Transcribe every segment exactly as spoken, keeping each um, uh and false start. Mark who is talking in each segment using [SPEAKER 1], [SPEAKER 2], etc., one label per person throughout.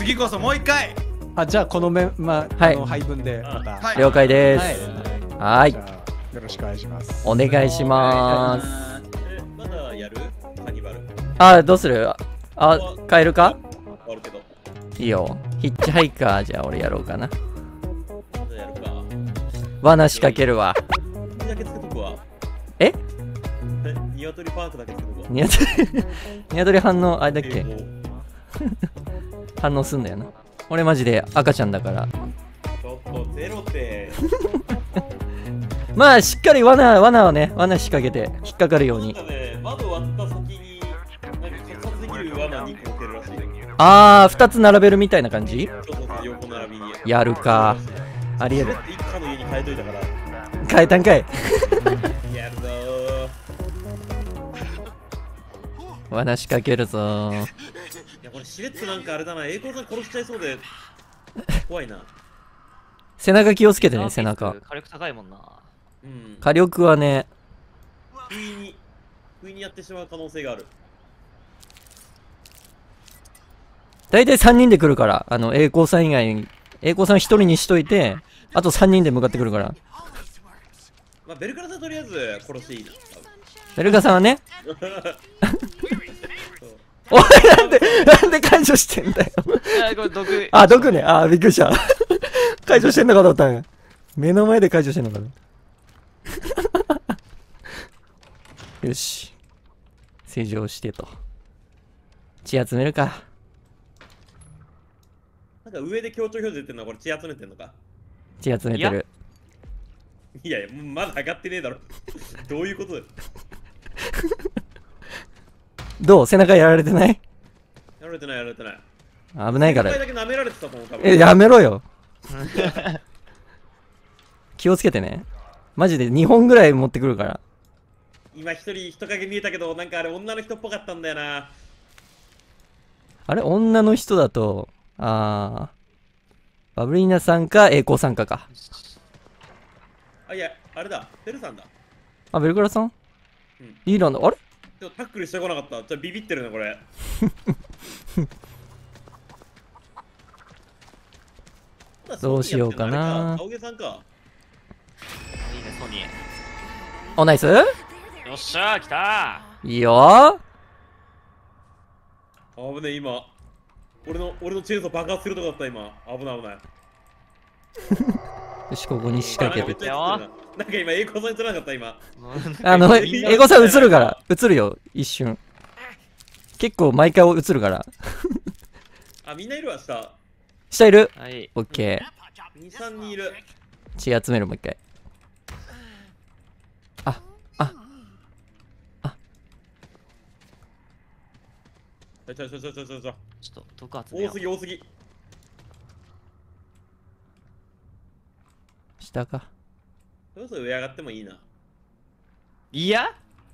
[SPEAKER 1] 次こそもう一回。
[SPEAKER 2] あ、じゃあこのめ、まあ、
[SPEAKER 3] はい
[SPEAKER 2] あの配分でまた。
[SPEAKER 1] はい
[SPEAKER 3] 了解です。はーい。
[SPEAKER 2] じゃあよろしくお願いします。
[SPEAKER 3] お願いします。
[SPEAKER 4] え、まだやるカニバル。
[SPEAKER 3] あ、どうする？あ、変えるか？
[SPEAKER 4] あるけど。
[SPEAKER 3] いいよ。ヒッチハイカーじゃあ俺やろうかな。
[SPEAKER 4] じゃあやるか。
[SPEAKER 3] 罠仕掛けるわ。
[SPEAKER 4] ニだけつけとくわ。
[SPEAKER 3] え？
[SPEAKER 4] え、ニワトリパークだけつけとくわ。
[SPEAKER 3] ニワトリ、ニワトリ反応、あれだっけ？
[SPEAKER 4] えーもう
[SPEAKER 3] 反応すんだよな。俺マジで赤ちゃんだから。
[SPEAKER 4] ちょっとゼロって。
[SPEAKER 3] まあしっかり罠、罠をね、罠仕掛けて引っかかるように。
[SPEAKER 4] なんかね、窓割った先に、なんか観察できる罠に個置けるらしい。
[SPEAKER 3] あー、ふたつ並べるみたいな感じ？
[SPEAKER 4] そうそうそう、横並びに。
[SPEAKER 3] やるか。ありえる。
[SPEAKER 4] 一家の家に変えといたから。
[SPEAKER 3] 変えたんかい。
[SPEAKER 4] やるぞー。
[SPEAKER 3] 罠仕掛けるぞー。
[SPEAKER 4] いや、これしれっとなんかあれだな、栄光さん殺しちゃいそうで怖いな。
[SPEAKER 3] 背中気をつけてね、背中。
[SPEAKER 5] 火力高いもんな。
[SPEAKER 4] うん。
[SPEAKER 3] 火力はね、
[SPEAKER 4] 不意に、不意にやってしまう可能性がある。
[SPEAKER 3] だいたいさんにんで来るから、あの、栄光さん以外に、栄光さんひとりにしといて、あとさんにんで向かってくるから。
[SPEAKER 4] まあ、ベルカラさんとりあえず殺していいな。
[SPEAKER 3] ベルカさんはね。おい、なんで、なんで解除してんだよ。
[SPEAKER 5] あ、これ毒。
[SPEAKER 3] あ、毒ね。あ、びっくりした。解除してんのかと思ったんや。目の前で解除してんのかな。よし。施錠してと。血集めるか。
[SPEAKER 4] なんか上で強調表示出てるのはこれ血集めてんのか。
[SPEAKER 3] 血集めてる。
[SPEAKER 4] いやいや、まだ上がってねえだろ。どういうことだよ。
[SPEAKER 3] どう？背中やられてない？
[SPEAKER 4] やられてない、やられてない。
[SPEAKER 3] 危ないから
[SPEAKER 4] いっかい。だけ舐められてたもん、多分。
[SPEAKER 3] え、やめろよ。気をつけてね。マジでにほんぐらい持ってくるから。
[SPEAKER 4] 今一人人影見えたけど、なんかあれ女の人っぽかったんだよな。
[SPEAKER 3] あれ女の人だと、あー、バブリーナさんか栄光さんかか。
[SPEAKER 4] あ、いや、あれだ、ベルさんだ。
[SPEAKER 3] あ、ベルクラさん、
[SPEAKER 4] うん、
[SPEAKER 3] いいなんだ。あれ
[SPEAKER 4] ちょっとタックルしてこなかった。ちょっとビビってるね、これ。
[SPEAKER 3] どうしようかな。
[SPEAKER 4] 青毛さんか。
[SPEAKER 5] いいね、ソニー。
[SPEAKER 3] お、ナイス。
[SPEAKER 5] よっしゃー、来た
[SPEAKER 3] いいよ
[SPEAKER 4] ー。危ねえ、今。俺の、俺のチェーンソー爆発するとこだった、今。危ない危ない。
[SPEAKER 3] よし、ここに仕掛けて。
[SPEAKER 4] なんか今、栄光さんにつらなかった、今。
[SPEAKER 3] あの、栄光さん映るから。映るよ、一瞬。結構毎回映るから。
[SPEAKER 4] あ、みんないるわ、下。
[SPEAKER 3] 下いる。
[SPEAKER 5] はい。
[SPEAKER 3] オッケ
[SPEAKER 4] ー。に、さんにんいる。
[SPEAKER 3] 血集める、もう一回。あ、あ、あ。
[SPEAKER 4] ちょちょちょちょちょちょちょ。
[SPEAKER 5] ちょっと、毒集めよう。
[SPEAKER 4] 多すぎ、多すぎ。
[SPEAKER 3] 下か。
[SPEAKER 4] そろそろ上上がってもいいな。
[SPEAKER 5] いや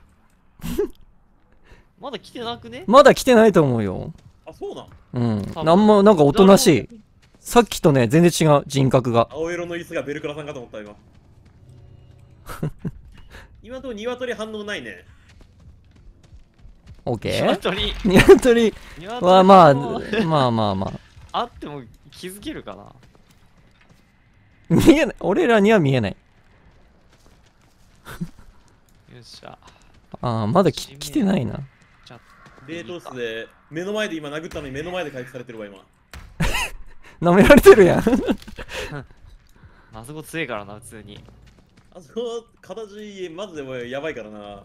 [SPEAKER 5] まだ来てなくね？
[SPEAKER 3] まだ来てないと思うよ。
[SPEAKER 4] あ、そうなん？
[SPEAKER 3] うん。なんも、なんかおとなしい。さっきとね、全然違う、人格が。
[SPEAKER 4] 青色の椅子がベルクラさんかと思った今。今のところ鶏反応ないね。
[SPEAKER 3] オッケー。
[SPEAKER 5] 鶏
[SPEAKER 3] 鶏はまあ、まあまあま
[SPEAKER 5] あ。あっても気づけるかな？
[SPEAKER 3] 見えない。俺らには見えない。
[SPEAKER 5] よっしゃ。
[SPEAKER 3] ああ、まだき来てないな。
[SPEAKER 4] 冷凍室で目の前で今殴ったのに目の前で回復されてるわ今。
[SPEAKER 3] 舐められてるやん。
[SPEAKER 5] あそこ強いからな普通に。
[SPEAKER 4] あそこ形マジでもうやばいからな。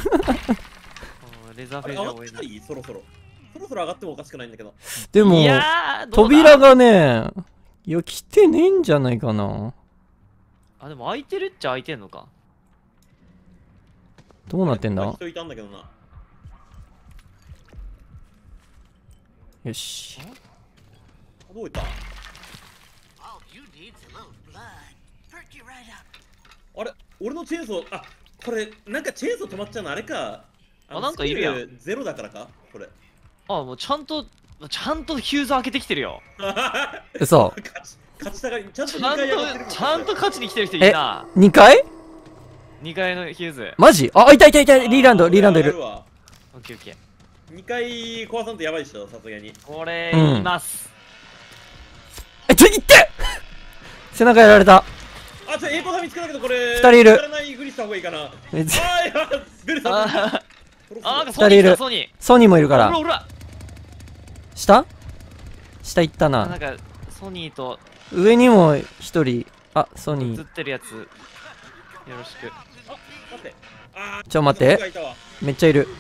[SPEAKER 5] レザーフェイジャー
[SPEAKER 4] 多いないそろそろ。そろそろ上がってもおかしくないんだけど。
[SPEAKER 3] でも扉がね、いや来てねえんじゃないかな。
[SPEAKER 5] あでも開いてるっちゃ開いてんのか。
[SPEAKER 3] どうなってんだ。
[SPEAKER 4] 人いたんだけどな。
[SPEAKER 3] よし。
[SPEAKER 4] どういったあれ俺のチェーンソー、あ、これなんかチェーンソー止まっちゃうのあれか。
[SPEAKER 5] あ、なんかいるやん。
[SPEAKER 4] ゼロだからかこれ。
[SPEAKER 5] あ、もうちゃんと、ちゃんとヒューズ開けてきてるよ。
[SPEAKER 3] 嘘。
[SPEAKER 4] 勝ちたがり、ちゃんと
[SPEAKER 5] ちゃんと、ちゃんと勝ちに来てる人いるな。
[SPEAKER 3] にかい ?
[SPEAKER 5] に 階のヒューズ。
[SPEAKER 3] マジ？あ、いたいたいた、リーランド、リーランドいる。
[SPEAKER 5] オッケーオッケー。
[SPEAKER 4] にかい壊さんとやばいっしょ、さすがに。
[SPEAKER 5] これ、います。
[SPEAKER 3] ちょ、いって背中やられた。
[SPEAKER 4] あ、ちょ、栄光さん見つけたけど、これ。
[SPEAKER 3] 二人いる
[SPEAKER 4] 見つからないふりした方がいいかな。あ
[SPEAKER 3] めっちゃ
[SPEAKER 4] ー、いや、ベルさん。
[SPEAKER 5] あーあ、なんか
[SPEAKER 3] 二人いる
[SPEAKER 5] ソニー来た、ソニー。
[SPEAKER 3] ソニーもいるから。
[SPEAKER 5] ほらほら。
[SPEAKER 3] 下下行ったな。
[SPEAKER 5] なんか、ソニーと
[SPEAKER 3] 上にも一人。あ、ソニー。
[SPEAKER 5] 映ってるやつ。よろしく。
[SPEAKER 4] あ、待って。あー、
[SPEAKER 3] ちょ待って
[SPEAKER 4] なんかいたわ
[SPEAKER 3] めっちゃいる。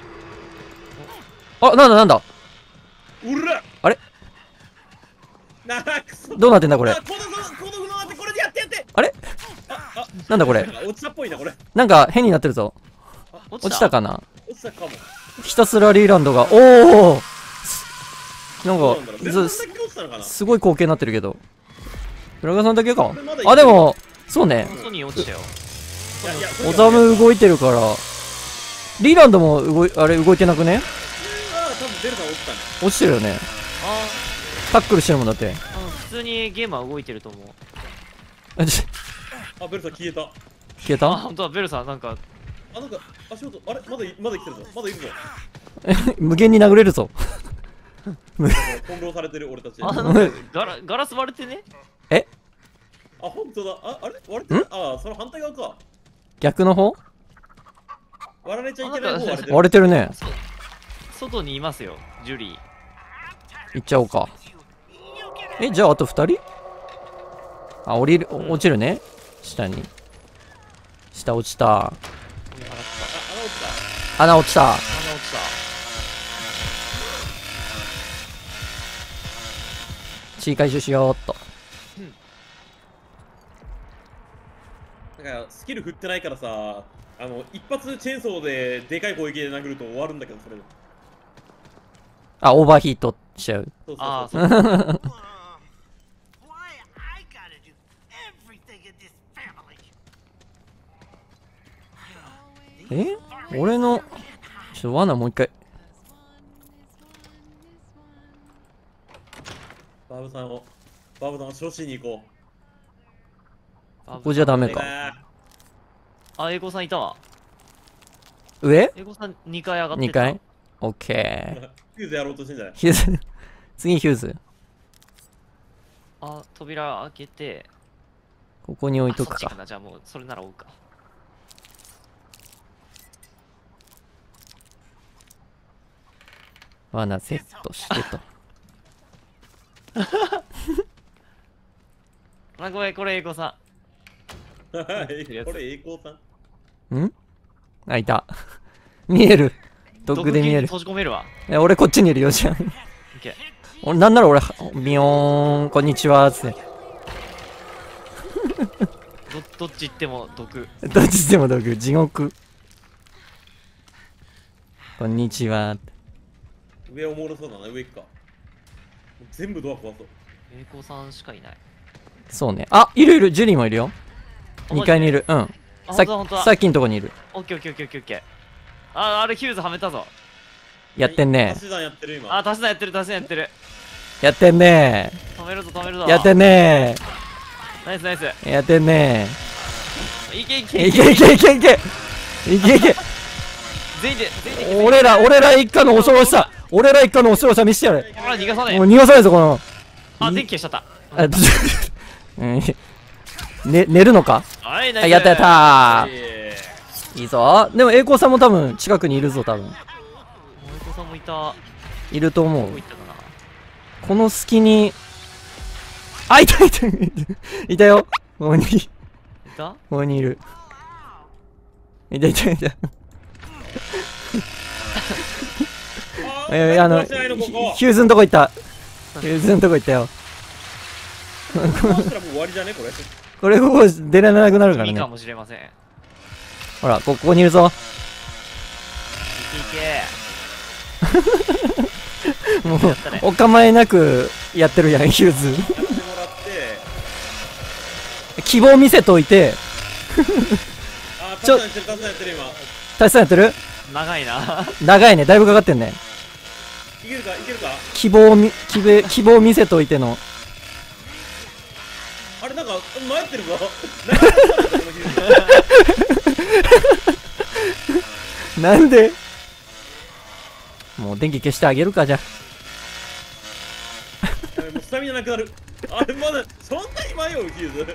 [SPEAKER 3] あ、なんだなんだ
[SPEAKER 4] うら
[SPEAKER 3] あれ
[SPEAKER 4] なあ、くそ。
[SPEAKER 3] どうなってんだこれ
[SPEAKER 4] あ、。この、この、この、この、これでやってやって。
[SPEAKER 3] あれ
[SPEAKER 4] あ、あ、
[SPEAKER 3] なんだこれ
[SPEAKER 4] なんか落ちたっぽいな、これ。
[SPEAKER 3] なんか変になってるぞ。
[SPEAKER 5] 落
[SPEAKER 3] 落ちたかな
[SPEAKER 4] 落ちたかも。
[SPEAKER 3] ひたすらリーランドが。おおなん
[SPEAKER 4] どうなんだろう。
[SPEAKER 3] か、
[SPEAKER 4] ベルさん
[SPEAKER 3] す
[SPEAKER 4] だけ落ちたのかな。
[SPEAKER 3] すごい光景になってるけど。浦川さんだけか
[SPEAKER 4] これまだいける
[SPEAKER 3] あ、でも、そうね。
[SPEAKER 5] ソニー落ちたよ。
[SPEAKER 4] いやいや、
[SPEAKER 3] オザム動いてるから。リーランドも動い、あれ動いてなくね
[SPEAKER 4] あー、多分ベルさん落ちたね。
[SPEAKER 3] 落ちてるよね。
[SPEAKER 5] あ
[SPEAKER 3] タックルしてるもんだって。
[SPEAKER 5] ーあの、普通にゲームは動いてると思う。
[SPEAKER 3] あち
[SPEAKER 4] あ、ベルさん消えた。
[SPEAKER 3] 消え
[SPEAKER 5] あ、
[SPEAKER 3] た
[SPEAKER 5] 本当だ、ベルさん、なんか、
[SPEAKER 4] あ、なんか、足元、あれまだい、まだ生きてるぞ。まだいるぞ。
[SPEAKER 3] 無限に殴れるぞ。
[SPEAKER 4] 翻弄されてる俺たち。
[SPEAKER 5] あ、
[SPEAKER 4] あ、
[SPEAKER 5] なんかガラガラス割れてね。
[SPEAKER 4] 本当だ。あ、あれ割れてるあ、その反対側か。
[SPEAKER 3] 逆の方
[SPEAKER 4] 割られちゃいけない方割れてる。
[SPEAKER 3] 割れてるね。
[SPEAKER 5] そ外にいますよ、ジュリー。
[SPEAKER 3] 行っちゃおうか。え、じゃああと二人あ、降りる、落ちるね。下に。下落ちた。
[SPEAKER 4] あ、穴落ちた。
[SPEAKER 3] 穴落ちた。
[SPEAKER 5] 穴落ち
[SPEAKER 3] 地位回収しようっと。
[SPEAKER 4] なんかスキル振ってないからさ、あの一発チェーンソーででかい攻撃で殴ると終わるんだけど、それで。
[SPEAKER 3] あ、オーバーヒートしちゃう。
[SPEAKER 4] そう
[SPEAKER 5] あ
[SPEAKER 4] そうそう。
[SPEAKER 5] ー、そう。
[SPEAKER 1] Why I gotta do everything in this family?
[SPEAKER 3] え俺の、ちょっと罠もう一回。
[SPEAKER 4] バブさんを、バブさんを処しに行こ
[SPEAKER 5] こ
[SPEAKER 3] ここじゃダメ
[SPEAKER 4] う。
[SPEAKER 3] か。
[SPEAKER 4] ね
[SPEAKER 5] あ、英語さんいたわ。
[SPEAKER 3] 上
[SPEAKER 5] 英語さんにかい上がってた。
[SPEAKER 3] ?に 階オッケー。
[SPEAKER 4] えフューズやろうとしてんじゃない。
[SPEAKER 3] ヒューズ。次ヒューズ。
[SPEAKER 5] あ、扉開けて。
[SPEAKER 3] ここに置いとくか。
[SPEAKER 5] あそっちかな。じゃあもう、それなら追うか。
[SPEAKER 3] 罠セットしてと。
[SPEAKER 5] あ、ごめん、これ英語さ
[SPEAKER 4] はいこれ栄光さん。
[SPEAKER 3] んあ、いた。見える。
[SPEAKER 5] ん。
[SPEAKER 3] ドッグで見える。
[SPEAKER 5] 閉じ込めるわ。
[SPEAKER 3] え、俺こっちにいるよ、じゃん。
[SPEAKER 5] オッケー。
[SPEAKER 3] 俺、なんなら俺、ビヨーン、こんにちは、つって。
[SPEAKER 5] ど、どっち行っても毒。
[SPEAKER 3] どっちでもドッグ、地獄。こんにちは。
[SPEAKER 4] 上おもろそうだな、上行くか。もう全部ドア壊そう。
[SPEAKER 5] 英語さんしかいない。
[SPEAKER 3] そうね。あ、いるいる、ジュリーもいるよ。
[SPEAKER 5] あ
[SPEAKER 3] にかいにいる。うん。
[SPEAKER 5] あ、
[SPEAKER 3] さ
[SPEAKER 5] ほんとだほんとだ。
[SPEAKER 3] さっきのとこにいる。
[SPEAKER 5] オッケーオッケーオッケーオッケーオッケー。あ、あれヒューズはめたぞ。
[SPEAKER 3] やってんね
[SPEAKER 4] 足し算やってる今。
[SPEAKER 5] あ、足し算やってる足し算やってる。
[SPEAKER 3] やってんね
[SPEAKER 5] 止めるぞ止めるぞ。
[SPEAKER 3] やってんね
[SPEAKER 5] ナイスナイス。
[SPEAKER 3] やってんね
[SPEAKER 5] いけいけ
[SPEAKER 3] いけいけいけいけいけいけ
[SPEAKER 5] 全員で全員でいけ。
[SPEAKER 3] 俺ら、俺ら一家の恐ろしさ俺ら一家の恐ろしさ見せてやれ
[SPEAKER 5] ほら逃がさね
[SPEAKER 3] もう逃がさないぞ、この。
[SPEAKER 5] あ、電気消しちゃった。
[SPEAKER 3] あ、ちょうんね、寝るのか
[SPEAKER 5] はい、ナイス。
[SPEAKER 3] あやったやった
[SPEAKER 4] え
[SPEAKER 3] ーいいぞ。でも、栄光さんも多分近くにいるぞ、多分。
[SPEAKER 5] もう英語さんもいた。
[SPEAKER 3] いると思う
[SPEAKER 5] どこ行。ったかな。
[SPEAKER 3] この隙に、あ、いたいたいたいたよ。ここに、こ
[SPEAKER 5] いた
[SPEAKER 3] こにいる。いたいたいた。
[SPEAKER 4] ー
[SPEAKER 3] えー、あの、
[SPEAKER 4] 壊してないのここ
[SPEAKER 3] ヒューズのとこ行った。ヒューズのとこ行ったよ。
[SPEAKER 4] 壊したらもう終わりじゃねこれ。
[SPEAKER 3] これ、ここ出られなくなるからね
[SPEAKER 5] いいか。もしれません。い
[SPEAKER 3] ほら、こここにいるぞ。
[SPEAKER 5] けいけ。
[SPEAKER 3] も
[SPEAKER 5] やったね
[SPEAKER 3] う、お構いなくやってるやん、ヒューズ。
[SPEAKER 4] やってもらって。
[SPEAKER 3] 希望見せといて、
[SPEAKER 4] あー、
[SPEAKER 3] ちょ
[SPEAKER 4] タスやってるタスやってる今。
[SPEAKER 3] 大志さんやってる
[SPEAKER 5] 長いな。
[SPEAKER 3] 長いね、だいぶかかってんね。
[SPEAKER 4] いけるかいけるか。
[SPEAKER 3] 希望み、希望、希望見せといての。
[SPEAKER 4] あれなんか前ってるぞ。なんかこのヒュー
[SPEAKER 3] なんでもう電気消してあげるか、じゃ
[SPEAKER 4] ズもうスタミナなくなる。 あれまだそんなに迷うヒュ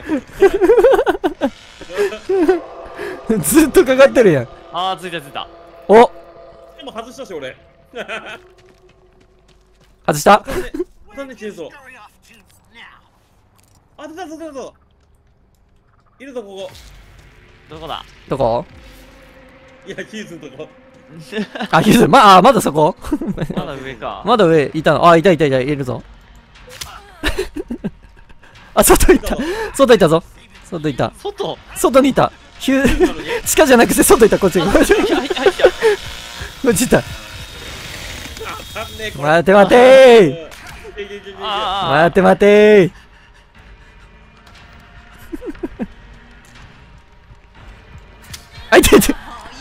[SPEAKER 4] ーズ
[SPEAKER 3] ずっとかかってるやん。
[SPEAKER 5] あー、ついたついた。
[SPEAKER 3] お、
[SPEAKER 4] でも外したし俺
[SPEAKER 3] 外した。
[SPEAKER 4] なんでチェーンソー
[SPEAKER 1] Scurry off to now.
[SPEAKER 4] あ出た出た出たいるぞここ
[SPEAKER 5] どこだ？
[SPEAKER 3] どこ？
[SPEAKER 4] いやヒューズのとこ
[SPEAKER 3] あ、ヒューズ、まあ、まだそこ
[SPEAKER 5] まだ上か。
[SPEAKER 3] まだ上いたの。あ、いたいたいた、いるぞ。あ、外いた。外いたぞ。外いた。
[SPEAKER 5] 外
[SPEAKER 3] 外にいた。ヒュー、地下じゃなくて外いた、こっち。こっち。
[SPEAKER 5] いやいやいや。
[SPEAKER 3] こっちいた。
[SPEAKER 4] あかんねえこれ
[SPEAKER 3] 待て待て
[SPEAKER 4] いけいけいけいけ
[SPEAKER 5] あ
[SPEAKER 3] 待て待てあ、いていて。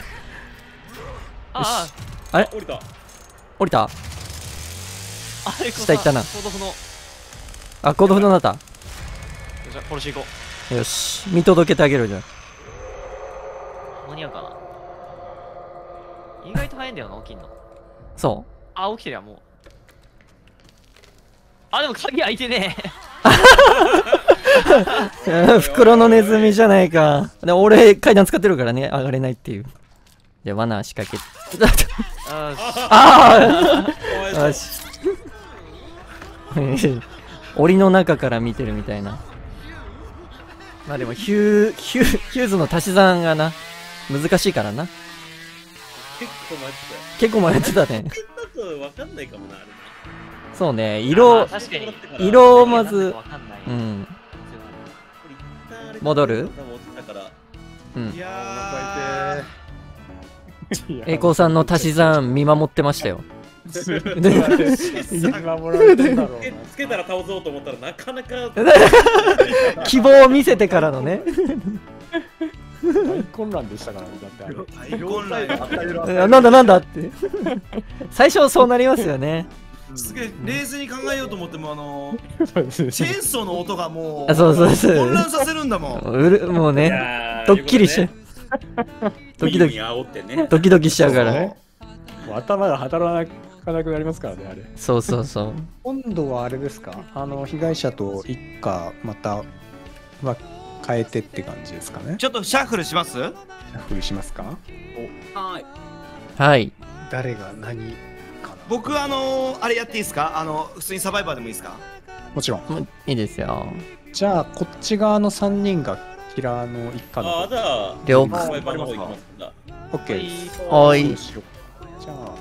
[SPEAKER 5] あ
[SPEAKER 4] 降りた
[SPEAKER 3] 降りた。
[SPEAKER 5] あ、あれ
[SPEAKER 3] 下行ったな
[SPEAKER 5] コードフの。よ
[SPEAKER 3] あ、コードフのなった。
[SPEAKER 5] っしゃ、殺し行こ
[SPEAKER 3] よし、見届けてあげるじゃん。
[SPEAKER 5] う。間に合うかな。意外と早いんだよな、起きんの。
[SPEAKER 3] そ
[SPEAKER 5] あ、起きてるやん、もう。あ、でも鍵開いてね
[SPEAKER 3] う。袋のネズミじゃないか。で、俺、階段使ってるからね、上がれないっていう。じゃあ、罠仕掛け。
[SPEAKER 5] あ
[SPEAKER 3] ああ
[SPEAKER 4] よ
[SPEAKER 3] よし。檻の中から見てるみたいな。まあでも、ヒュー、ヒュー、ヒューズの足し算がな、難しいからな。
[SPEAKER 4] 結構待って
[SPEAKER 3] 結構迷ってたね。
[SPEAKER 4] たよちょっとわかんないかもなあれ
[SPEAKER 3] そうね、
[SPEAKER 5] あ
[SPEAKER 3] 色、
[SPEAKER 5] 確かに。
[SPEAKER 3] 色をまず
[SPEAKER 5] わ、かんない。
[SPEAKER 3] うん。
[SPEAKER 4] これ一旦あれ
[SPEAKER 3] 戻る
[SPEAKER 4] 多分落ちたから
[SPEAKER 3] うん
[SPEAKER 2] い。やー
[SPEAKER 3] 栄光さんの足し算見守ってましたよ。
[SPEAKER 2] ずっとあれ見守られてんだろう
[SPEAKER 4] つけつけたら倒そうと思ったらなかなか
[SPEAKER 3] 希望を見せてからのね。
[SPEAKER 2] な。大混乱でしたからね、だってあれ。
[SPEAKER 6] 大混乱よ。
[SPEAKER 3] えなんだなんだって。最初そうなりますよね。
[SPEAKER 6] すげえ冷静に考えようと思ってもあのチェーンソーの音がもう
[SPEAKER 3] あそうそうそう
[SPEAKER 6] 混乱させるんだもん。
[SPEAKER 3] うるもう
[SPEAKER 4] い
[SPEAKER 3] ね、
[SPEAKER 4] やー
[SPEAKER 3] ドッキリしちゃう。ドキドキ、
[SPEAKER 4] ドキドキ煽ってね
[SPEAKER 3] ドキドキしちゃうからね。
[SPEAKER 2] もう頭が働かなくなりますからね、あれ。
[SPEAKER 3] そうそうそう。
[SPEAKER 2] 今度はあれですか、あの被害者と一家または変えてって感じですかね。
[SPEAKER 6] ちょっとシャッフルします？
[SPEAKER 2] シャッフルしますか。
[SPEAKER 4] はい
[SPEAKER 3] はい。
[SPEAKER 2] 誰が何かな。
[SPEAKER 6] 僕あのあれやっていいですか？あの普通にサバイバーでもいいですか？
[SPEAKER 2] もちろん。
[SPEAKER 3] もういいですよ。
[SPEAKER 2] じゃあこっち側のさんにんがキラーの一家の
[SPEAKER 4] あーじゃあ
[SPEAKER 3] 了
[SPEAKER 4] サバ
[SPEAKER 3] 解。
[SPEAKER 4] イバーの方行きますんだ
[SPEAKER 2] オッケーです。
[SPEAKER 3] おい。
[SPEAKER 2] じゃあ